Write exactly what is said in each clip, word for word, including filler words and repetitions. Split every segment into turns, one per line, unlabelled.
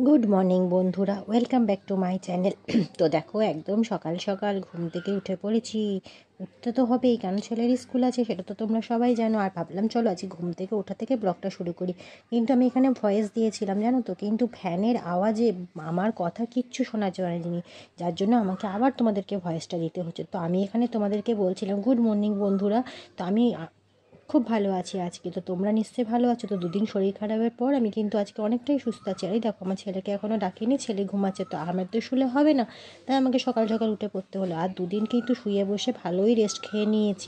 Good morning বন্ধুরা, welcome back to my channel. তো দেখো, একদম সকাল সকাল ঘুম থেকে উঠে পড়েছি। উঠতে তো হবেই, কারণ ছেলের স্কুল আছে, সেটা তো তোমরা সবাই জানো। আর ভাবলাম চলো আজকে ঘুম থেকে ওঠা থেকে ব্লগটা শুরু করি। কিন্তু আমি এখানে ভয়েস দিয়েছিলাম জানো তো, কিন্তু ফ্যানের আওয়াজে আমার কথা কিচ্ছু শোনা যায়নি, যার জন্য আমাকে আবার তোমাদেরকে ভয়েসটা দিতে হচ্ছে। তো আমি এখানে তোমাদেরকে বলছিলাম গুড মর্নিং বন্ধুরা। তো আমি খুব ভালো আছি আজকে। তো তোমরা নিশ্চয়ই ভালো আছো। তো দুদিন শরীর খারাপের পর আমি কিন্তু আজকে অনেকটাই সুস্থ আছি। আর এই দেখো, আমার ছেলেকে এখনও ডাকিনি, ছেলে ঘুমাচ্ছে। তো আমার তো শুলে হবে না, তাই আমাকে সকাল সকাল উঠে পড়তে হলো। আর দুদিন কিন্তু শুয়ে বসে ভালোই রেস্ট খেয়ে নিয়েছি।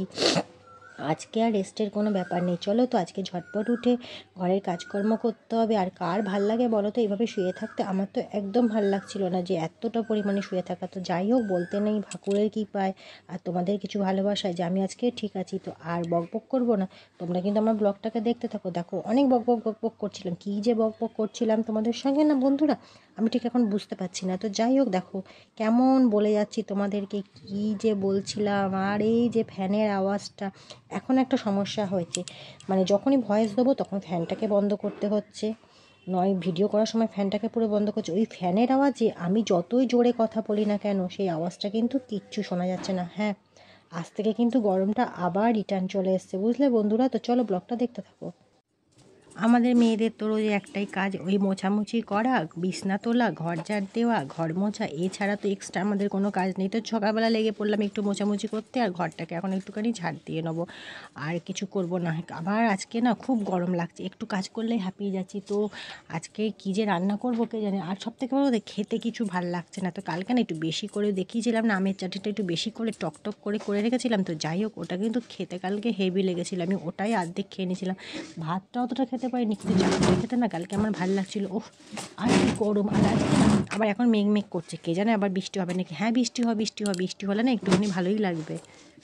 আজকে আর রেস্টের কোনো ব্যাপার নেই। চলো তো আজকে ঝটপট উঠে ঘরের কাজকর্ম করতে হবে। আর কার ভাল লাগে বলো তো এইভাবে শুয়ে থাকতে? আমার তো একদম ভাল লাগছিল না যে এতটা পরিমাণে শুয়ে থাকা। তো যাই হোক, বলতে নেই ভাকুরের কী পায়, আর তোমাদের কিছু ভালোবাসায় যে আমি আজকে ঠিক আছি। তো আর বক বক করবো না, তোমরা কিন্তু আমার ব্লগটাকে দেখতে থাকো। দেখো, অনেক বক বক বক বক করছিলাম। কী যে বক বক করছিলাম তোমাদের সঙ্গে না বন্ধুরা, আমি ঠিক এখন বুঝতে পারছি না। তো যাই হোক, দেখো কেমন বলে যাচ্ছি তোমাদেরকে, কী যে বলছিলাম। আর এই যে ফ্যানের আওয়াজটা, এখন একটা সমস্যা হয়েছে, মানে যখনই ভয়েস দেবো তখন ফ্যানটাকে বন্ধ করতে হচ্ছে, নয় ভিডিও করার সময় ফ্যানটাকে পুরো বন্ধ করছে। ওই ফ্যানের আওয়াজে আমি যতই জোরে কথা বলি না কেন, সেই আওয়াজটা কিন্তু কিচ্ছু শোনা যাচ্ছে না। হ্যাঁ, আজ থেকে কিন্তু গরমটা আবার রিটার্ন চলে এসছে, বুঝলে বন্ধুরা। তো চলো ব্লগটা দেখতে থাকো। আমাদের মেয়েদের তো রোজ একটাই কাজ, ওই মোছামুছি করা, বিছনা তোলা, ঘর ঝাড় দেওয়া, ঘর মোছা, এছাড়া তো এক্সট্রা আমাদের কোনো কাজ নেই। তো সকালবেলা লেগে পড়লাম একটু মোছামুছি করতে, আর ঘরটাকে এখন একটুখানি ঝাড় দিয়ে নেবো। আর কিছু করব না। আবার আজকে না খুব গরম লাগছে, একটু কাজ করলেই হাঁপিয়ে যাচ্ছি। তো আজকে কী যে রান্না করবো কে জানে। আর সব থেকে বড় কথা, খেতে কিছু ভাল লাগছে না। তো কালকে না একটু বেশি করে দেখিয়েছিলাম না, আমের চাটনিটা একটু বেশি করে টক টক করে করে রেখেছিলাম। তো যাই হোক, ওটা কিন্তু খেতে কালকে হেভি লেগেছিলো, আমি ওটাই অর্ধেক খেয়ে নিয়েছিলাম। ভাতটা অতটা খেতে পারিনি, কিন্তু চাটনিটা খেতে না কালকে আমার ভালো লাগছিলো। ওহ, আর কি গরম। আর আজকে না আবার এখন মেঘ মেঘ করছে, কে জানে আবার বৃষ্টি হবে নাকি। হ্যাঁ, বৃষ্টি হয়, বৃষ্টি হয়, বৃষ্টি হলে না একটুখানি ভালোই লাগবে।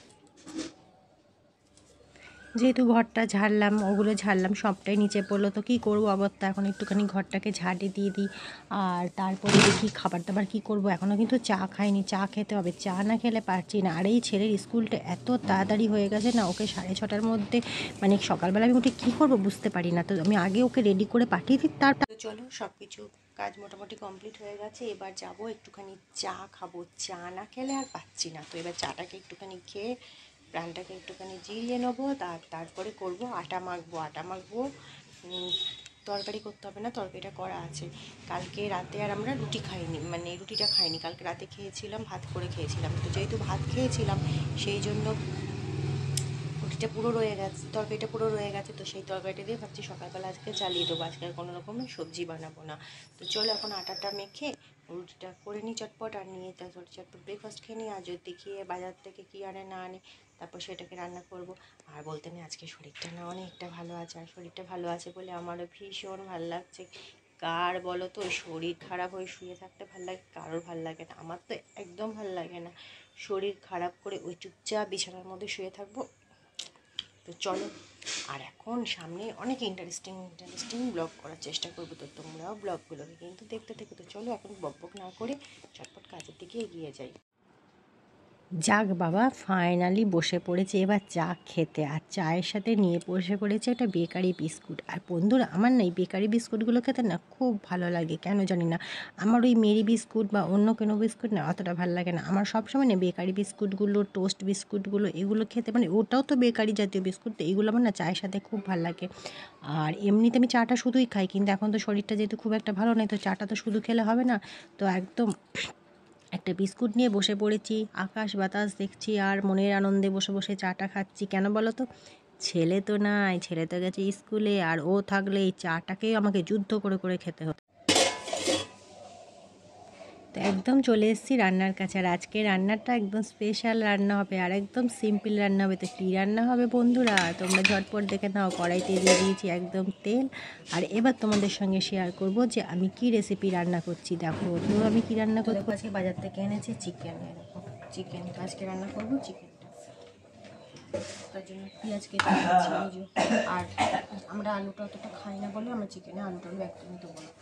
যেহেতু ঘরটা ঝাড়লাম, ওগুলো ঝাড়লাম, সবটাই নিচে পড়লো। তো কী করবো অবস্থা, এখন একটুখানি ঘরটাকে ঝাড়ে দিয়ে দিই। আর তারপরে দেখি খাবার দাবার কী করবো। এখনও কিন্তু চা খাইনি, চা খেতে হবে, চা না খেলে পারছি না। আর এই ছেলের স্কুলটা এত তাড়াতাড়ি হয়ে গেছে না, ওকে সাড়ে ছটার মধ্যে, মানে সকালবেলা আমি উঠে কী করবো বুঝতে পারি না। তো আমি আগে ওকে রেডি করে পাঠিয়ে দিই। তারপর চলো, সব কিছু কাজ মোটামুটি কমপ্লিট হয়ে গেছে। এবার যাবো একটুখানি চা খাবো, চা না খেলে আর পাচ্ছি না। তো এবার চাটাকে একটুখানি খেয়ে প্রাণটাকে একটুখানি জিরিয়ে নেবো। তার তারপরে করব আটা মাখবো। আটা মাখবো, তরকারি করতে হবে না, তরকারিটা করা আছে। কালকে রাতে আর আমরা রুটি খাইনি, মানে রুটিটা খাইনি, কালকে রাতে খেয়েছিলাম, ভাত করে খেয়েছিলাম। তো যেহেতু ভাত খেয়েছিলাম, সেই জন্য রুটিটা পুরো রয়ে গেছে, তরকারিটা পুরো রয়ে গেছে। তো সেই তরকারিটা দিয়ে ভাবছি সকালবেলা আজকে চালিয়ে দেবো, আজকে আর কোনো রকমের সবজি বানাবো না। তো চলো এখন আটাটা মেখে রুটিটা করে নিই চটপট, আর নিয়ে তারপর চটপট ব্রেকফাস্ট খেয়ে নিই। আর যদি দেখিয়ে বাজার থেকে কী আনে না আনে, তারপর সেটাকে রান্না করব। আর বলতে নেই, আজকে শরীরটা না অনেকটা ভালো আছে। আর শরীরটা ভালো আছে বলে আমারও ভীষণ ভালো লাগছে। কার বলো তো, শরীর খারাপ হয়ে শুয়ে থাকতে ভালো লাগে? কারোর ভালো লাগে না, আমার তো একদম ভালো লাগে না। শরীর খারাপ করে ওই চুপচাপ বিছানার মধ্যে শুয়ে থাকবো। তো চলো, আর এখন সামনে অনেক ইন্টারেস্টিং ইন্টারেস্টিং ব্লগ করার চেষ্টা করবো। তো তোমরাও ব্লগগুলোকে কিন্তু দেখতে থেকো। তো চলো এখন বক বক না করে চটপট কাজের দিকে এগিয়ে যাই। যাক বাবা, ফাইনালি বসে পড়েছে এবার চা খেতে। আর চায়ের সাথে নিয়ে বসে পড়েছে একটা বেকারি বিস্কুট। আর বন্ধুরা, আমার না এই বেকারি বিস্কুটগুলো খেতে না খুব ভালো লাগে, কেন জানি না। আমার ওই মেরি বিস্কুট বা অন্য কোনো বিস্কুট না অতটা ভালো লাগে না। আমার সবসময় না বেকারি বিস্কুটগুলো, টোস্ট বিস্কুটগুলো, এগুলো খেতে, মানে ওটাও তো বেকারি জাতীয় বিস্কুট, তো এগুলো আমার না চায়ের সাথে খুব ভালো লাগে। আর এমনিতে আমি চাটা শুধুই খাই, কিন্তু এখন তো শরীরটা যেহেতু খুব একটা ভালো নেই, তো চাটা তো শুধু খেলে হবে না। তো একদম একটা বিস্কুট নিয়ে বসে পড়েছি, আকাশ বাতাস দেখছি, আর মনের আনন্দে বসে বসে চাটা খাচ্ছি। কেন বলো তো, ছেলে তো নাই, ছেলে তো গেছে স্কুলে, আর ও থাকলে এই চাটাকেই আমাকে যুদ্ধ করে করে খেতে হতো। তো একদম চলে এসেছি রান্নার কাছে। আর আজকে রান্নাটা একদম স্পেশাল রান্না হবে, আর একদম সিম্পল রান্না হবে। তো কী রান্না হবে বন্ধুরা, তোমরা ঝটপট দেখে নাও। কড়াইতে দিয়ে দিয়েছি একদম তেল। আর এবার তোমাদের সঙ্গে শেয়ার করব যে আমি কি রেসিপি রান্না করছি। দেখো তো আমি কি রান্না করবো। আজকে বাজার থেকে এনেছি চিকেন, এরকম চিকেন আজকে রান্না করবো চিকেনটা। তার জন্য পেঁয়াজ কেটে নিয়েছি। আর আমরা আলুটা অতটা খাই না বলে আমরা চিকেনে আলুটা আলু একদমই দেবো না।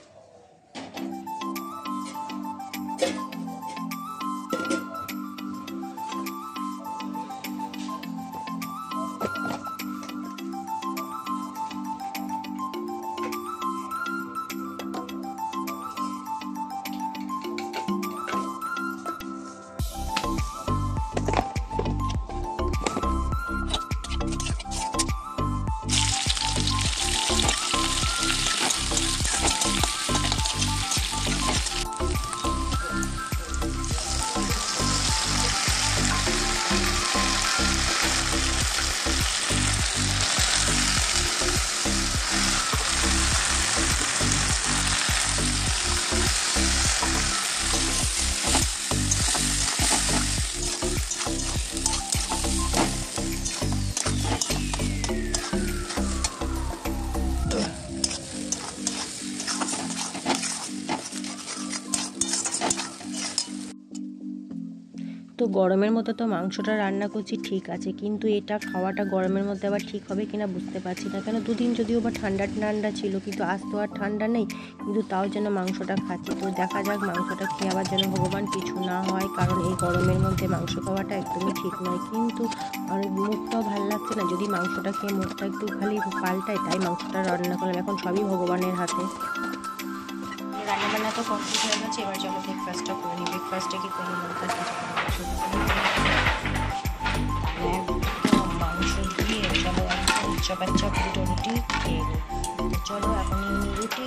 গরমের মধ্যে তো মাংসটা রান্না করছি ঠিক আছে, কিন্তু এটা খাওয়াটা গরমের মধ্যে আবার ঠিক হবে কিনা বুঝতে পারছি না। কেন দুদিন যদিও বা ঠান্ডা ঠান্ডা ছিল, কিন্তু আজ তো আর ঠান্ডা নেই, কিন্তু তাও যেন মাংসটা খাচ্ছি। তো দেখা যাক মাংসটা খেয়ে আবার যেন ভগবান কিছু না হয়, কারণ এই গরমের মধ্যে মাংস খাওয়াটা একদমই ঠিক নয়। কিন্তু অনেক মুখটাও ভালো লাগছে না, যদি মাংসটা খেয়ে মুখটা একটু খালি পাল্টায়, তাই মাংসটা রান্না করলাম। এখন সবই ভগবানের হাতে। রান্নাবান্না তো কমপ্লিট হয়ে গেছে, এবার চলো ব্রেকফাস্টটা করে নিই। ব্রেকফাস্টে কি করি বলতে একদম মাংস দিয়ে চলো একদম চাপাচাপ দুটো রুটি খেয়ে নিই। তো চলো এখন নিয়ে নিই রুটি।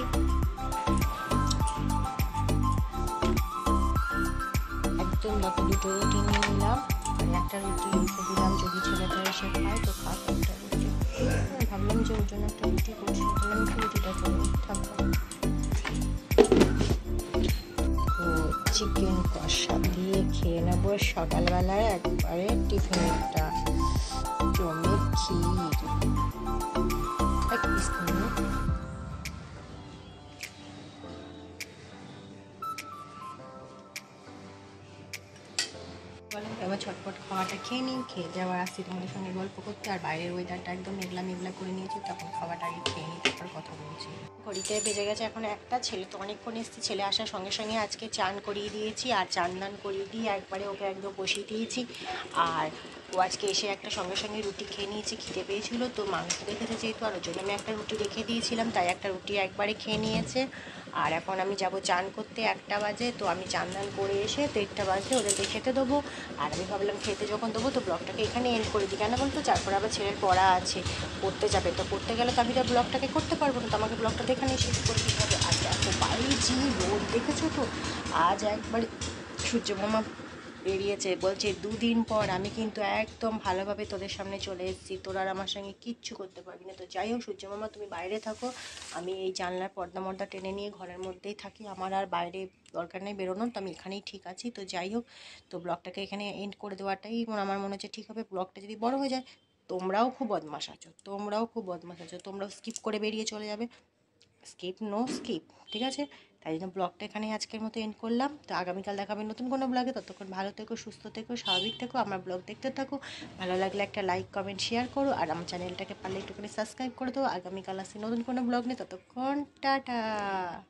একদম দেখো দুটো রুটি নিয়ে নিলাম, আর একটা রুটি রেখে দিলাম যদি ছেলেটা এসে খায় তো খাক একটা রুটি। ভাবলাম যে ওর জন্য একটা রুটি করছি, তাহলে আমি রুটিটা করে থাকবো। চিকেন কষা দিয়ে খেয়ে নেবো সকালবেলায় একবারে টিফিনটা। জমে ক্ষীর এক পিস নিয়ে এবার ছটপট খাওয়াটা খেয়ে নিই। খেয়ে যাওয়ার আসছি তোমাদের সঙ্গে গল্প করতে। আর বাইরের ওয়েদারটা একদম মেঘলা মেঘলা করে নিয়েছি, তখন খাওয়াটা আগে খেয়ে নিই, তারপর কথা বলছি। ঘড়িতে বেজে গেছে এখন একটা। ছেলে তো অনেকক্ষণ এসেছি, ছেলে আসার সঙ্গে সঙ্গে আজকে চান করিয়ে দিয়েছি, আর চান দান করিয়ে দিয়ে একবারে ওকে একদম বসিয়ে দিয়েছি। আর ও আজকে এসে একটা সঙ্গে সঙ্গে রুটি খেয়ে নিয়েছি, খিদে পেয়েছিলো তো মাংস দেখেছে যেহেতু, আর ওর জন্য আমি একটা রুটি রেখে দিয়েছিলাম, তাই একটা রুটি একবারে খেয়ে নিয়েছে। আর এখন আমি যাব চান করতে, একটা বাজে। তো আমি চান দান করে এসে দেড়টা বাজে ওদেরকে খেতে দেবো। আর আমি ভাবলাম খেতে যখন দেবো তো ব্লগটাকে এখানে এন্ড করে দিই, কেন বলতো তারপর আবার ছেলের পড়া আছে, পড়তে যাবে। তো পড়তে গেলে তো আমি তো ব্লগটাকে করতে পারবো না, তো আমাকে ব্লগটা এখানেই শেষ করে দিতে হবে। আর দেখো বাইরে যে রোদ দেখেছো তো, আজ একবার সূর্যমামা বেরিয়েছে, বলছে দুদিন পর আমি কিন্তু একদম ভালোভাবে তোদের সামনে চলে এসেছি, তোরা আর আমার সঙ্গে কিচ্ছু করতে পারবি না। তো যাই হোক সূর্যমামা তুমি বাইরে থাকো, আমি এই জানলার পর্দা মর্দা টেনে নিয়ে ঘরের মধ্যেই থাকি, আমার আর বাইরে দরকার নেই বেরোনোর, তো আমি এখানেই ঠিক আছি। তো যাই হোক, তো ব্লগটাকে এখানে এন্ড করে দেওয়াটাই আমার মনে হচ্ছে ঠিক হবে। ব্লগটা যদি বড় হয়ে যায়, তোমরাও খুব বদমাশ আছো, তোমরাও খুব বদমাশ আছো, তোমরাও স্কিপ করে বেরিয়ে চলে যাবে। স্কিপ নো স্কিপ, ঠিক আছে? তাই জন্য ব্লগটা এখানে আজকের মতো এন্ড করলাম। তো আগামীকাল দেখাবে নতুন কোনো ব্লগে, ততক্ষণ ভালো থেকো, সুস্থ থেকো, স্বাভাবিক থেকো, আমার ব্লগ দেখতে থাকো। ভালো লাগলে একটা লাইক কমেন্ট শেয়ার করো, আর আমার চ্যানেলটাকে পারলে একটুখানি সাবস্ক্রাইব করে দেবো। আগামীকাল আসছি নতুন কোনো ব্লগ নিয়ে, ততক্ষণ টাটা।